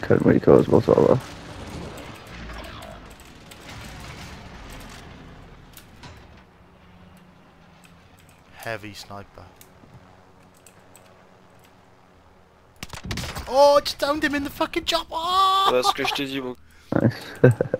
10 recalls whatsoever. Heavy sniper. Oh, I just downed him in the fucking chopper! Ouais, ce que je t'ai dit, bon. Nice.